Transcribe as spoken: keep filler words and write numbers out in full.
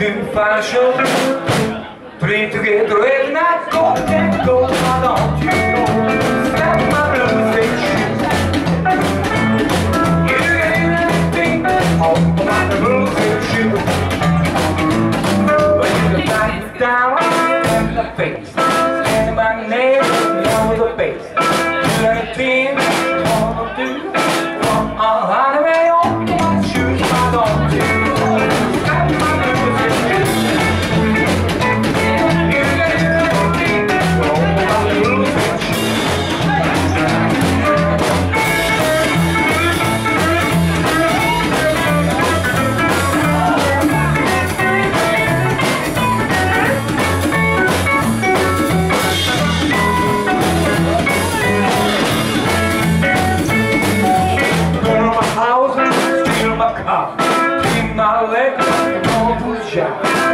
two fashion, three together and I go and go. Why don't you know? Step my blue suede shoes. You get anything all about the blue suede shoes. But you can back down in the face, standing by the nail, down with the bass. You got a team, all to do, from all out of my own shoes. Why don't you know? Step my blue suede shoes. You get anything all about the blue suede shoes. Steal my car, keep my leg, don't push out.